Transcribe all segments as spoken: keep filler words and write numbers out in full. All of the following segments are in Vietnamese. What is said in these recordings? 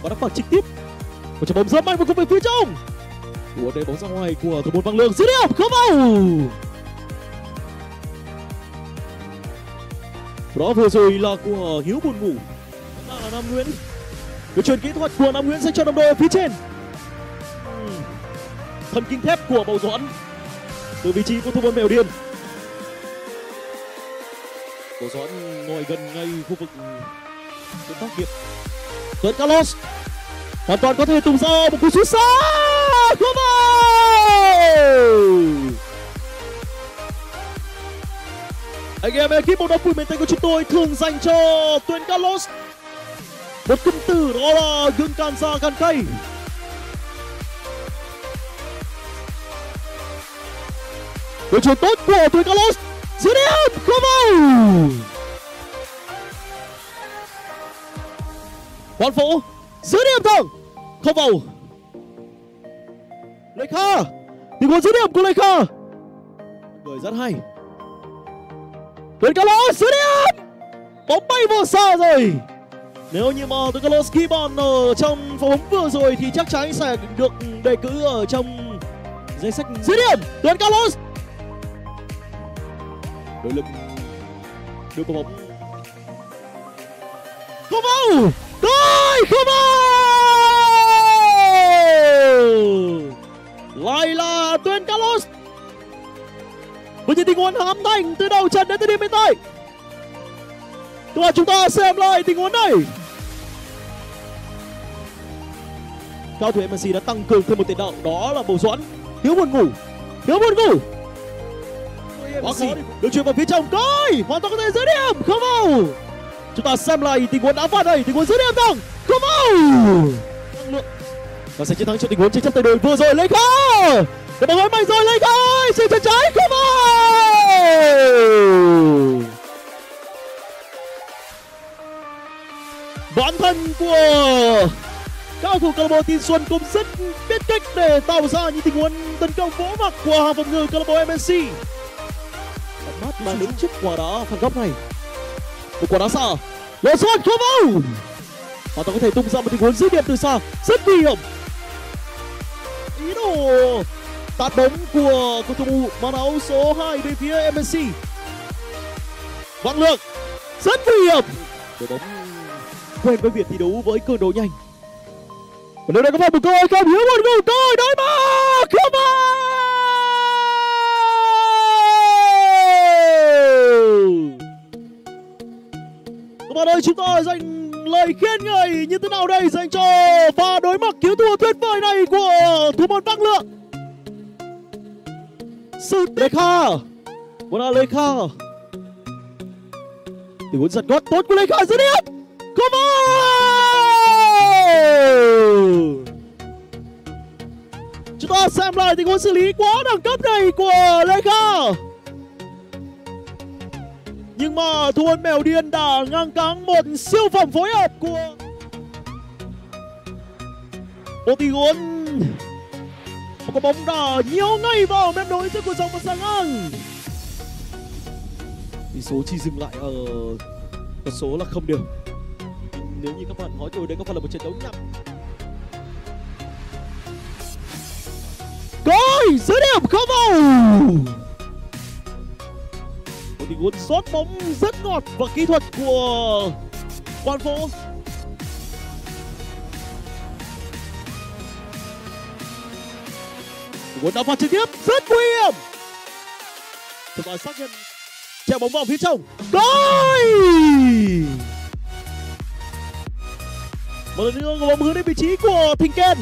và đá phạt trực tiếp. Một trái bóng rất mạnh và công về phía trong. Của đây bóng ra ngoài của thủ môn Văn Lượng, dứt điểm không vào. Đó vừa rồi là của Hiếu Buồn Ngủ. Đó là Nam Nguyễn. Được truyền kỹ thuật của Nam Nguyễn dành cho đồng đội ở phía trên. Thần kinh thép của Bầu Doãn từ vị trí của thủ môn Mèo Điên. Bầu Doãn ngồi gần ngay khu vực công tác nghiệp. Tuấn Carlos hoàn toàn có thể tung ra một cú sút xa không vào. Anh em ekip bóng đá Phường miền Tây của chúng tôi thường dành cho Tuấn Carlos một cụm từ, đó là gương can ra gan cay. Đội chủ tốt của Tuấn Carlos, dứt điểm không vào. Hoàn Phổ dứt điểm thẳng không vào. Lê Kha, tình huống dứt điểm của Lê Kha, người rất hay. Tuấn Carlos dứt điểm, bóng bay vào xa rồi. Nếu như mà Tuấn Carlos ghi bàn ở trong pha bóng vừa rồi thì chắc chắn sẽ được đề cử ở trong danh sách dứt điểm. Tuấn Carlos đội lực đưa quả bóng không vào. Rồi không vào. Lại là Tuấn Carlos với những tình huống hám thành từ đầu trận đến thời điểm hiện tại. Và chúng ta xem lại tình huống này. Cao thủ em xê đã tăng cường thêm một tiền đạo, đó là Bầu Doãn. Hiếu Buồn Ngủ, Hiếu Buồn Ngủ quá khó được chuyển vào phía trong. Coi hoàn toàn có thể dứt điểm không vào. Chúng ta xem lại tình huống đá phạt này, tình huống dứt điểm thẳng không vào. Năng lượng và sẽ chiến thắng trong tình huống tranh chấp tay đôi vừa rồi. Lê Kha, cái bóng mạnh rồi. Lê Kha ơi, xin chân trái không vào. Bản thân của cao thủ câu lạc bộ Tin Xuân cũng rất biết cách để tạo ra những tình huống tấn công vỗ mặt của hàng phòng ngự câu lạc bộ em xê. Mắt mà đứng trước quả đá phạt góc này, một quả đá xa, lỗ sút không vào. Hoàn toàn có thể tung ra một tình huống dứt điểm từ xa rất nguy hiểm. Ý đồ tạt bóng của cầu thủ mang áo số hai bên phía em xê. Văn Lượng rất nguy hiểm. Đội bóng quen với việc thi đấu với cường độ nhanh. Và nếu đây có phải một cơ hội không, Hiếu Buồn Ngủ tôi đối mặt không vào. Các bạn ơi, chúng ta dành lời khen ngợi như thế nào đây dành cho pha đối mặt cứu thua tuyệt vời này của thủ môn Văn Lượng. Sự Lê Kha, một là Lê Kha, tình huống giật gót tốt của Lê Kha dứt điểm không vào. Chúng ta xem lại tình huống xử lý quá đẳng cấp này của Lê Kha. Nhưng mà thủ môn Mèo Điên đã ngang cáng một siêu phẩm phối hợp của một tình huống, một quả bóng đã nhiễu ngay vào mép đối giữa của dòng và sang ngang. Tỷ số chỉ dừng lại ở con số là không đều. Nếu như các bạn hỏi tôi đây có phải là một trận đấu nhặt. Coi dứt điểm không vào. Một tình huống sót bóng rất ngọt và kỹ thuật của Quan Phổ. Tình huống đá phạt trực tiếp rất nguy hiểm. Chúng ta xác nhận treo bóng vào phía trong. Coi một lần nữa bóng hướng đến vị trí của Thịnh Ken.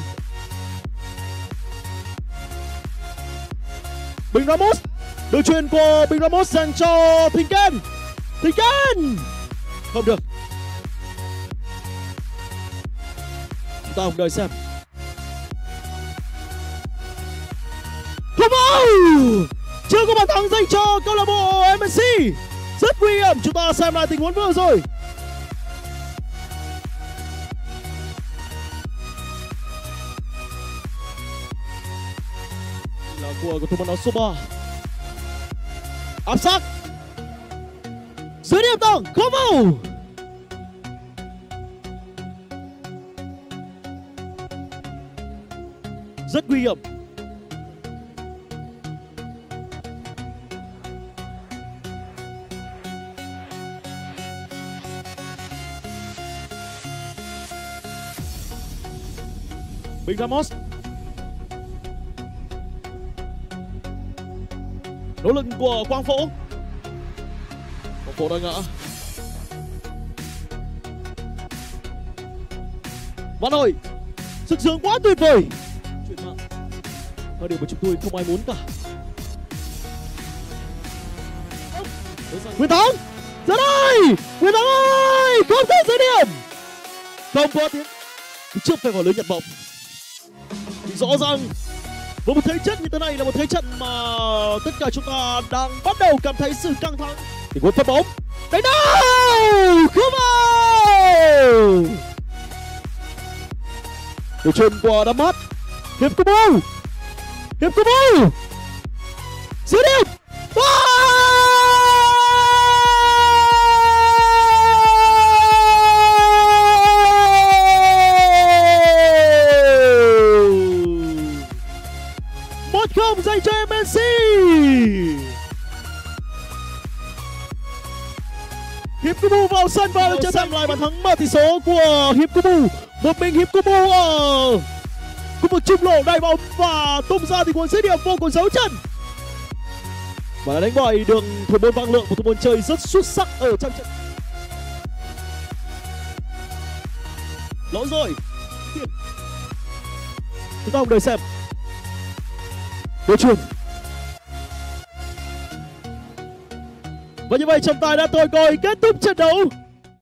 Bình Ramos, đường chuyền của Bình Ramos dành cho Thịnh Ken. Thịnh Ken không được. Chúng ta cùng đợi xem. Không vào. Chưa có bàn thắng dành cho câu lạc bộ em xê. Rất nguy hiểm. Chúng ta xem lại tình huống vừa rồi. Là của thủ môn áo số ba. Áp sát. Dưới điểm tầng không vào. rất nguy hiểm. Bình Ramos. Nỗ lực của Quang Phổ. Quang Phổ đang ngã. Văn ơi, sức sướng quá tuyệt vời. Chuyện mạng là điều mà chúng tôi không ai muốn cả. Nguyễn Thắng, ra đây, Nguyễn Thắng ơi, không thể giữ điểm. Không có tiếng trước phải vào lưới nhặt bóng. Thì rõ ràng với một thế trận như thế này là một thế trận mà tất cả chúng ta đang bắt đầu cảm thấy sự căng thẳng. Tình huống phát bóng, đánh đâu, không vào. Điều chuyền của Đam Mát, Hiệp Kubu, Hiệp Kubu, giữ điểm. Một không dành cho em en xê. Hiệp Kubu vào sân và trở thành lại bàn thắng mở tỷ số của Hiệp Kubu. Một mình Hiệp Kubu ở khu vực trung lộ đẩy bóng và tung ra tình huống dứt điểm vô cùng dấu chân. Và đánh bại được thủ môn Văn Lượng, một thủ môn chơi rất xuất sắc ở trong trận. Lỗi rồi. Chúng ta cùng đợi xem. Đối chuyền. Và như vậy trọng tài đã tôi coi kết thúc trận đấu.